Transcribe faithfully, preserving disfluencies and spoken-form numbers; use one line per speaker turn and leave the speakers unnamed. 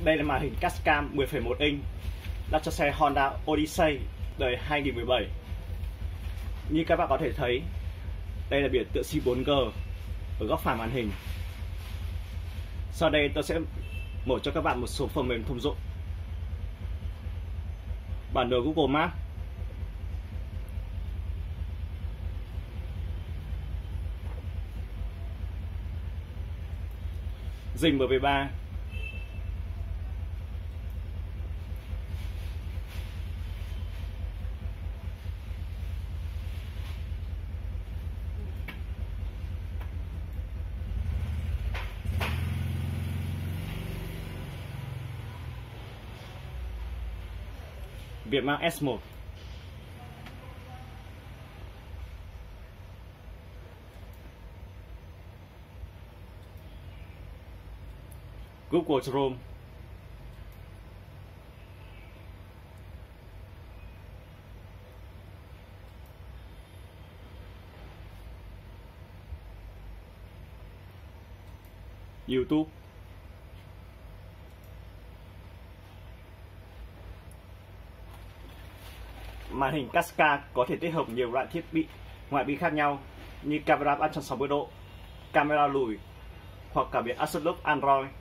Đây là màn hình Cascam mười phẩy một inch đặt cho xe Honda Odyssey đời hai nghìn mười bảy. Như các bạn có thể thấy, đây là biểu tượng xê bốn G ở góc phải màn hình. Sau đây tôi sẽ mở cho các bạn một số phần mềm thông dụng. Bản đồ Google Maps, Zing M V ba, Vietmap S một, Google Chrome, YouTube, màn hình Cascade có thể tích hợp nhiều loại thiết bị ngoại vi khác nhau như camera ba trăm sáu mươi độ, camera lùi hoặc cả biệt Absolute Android.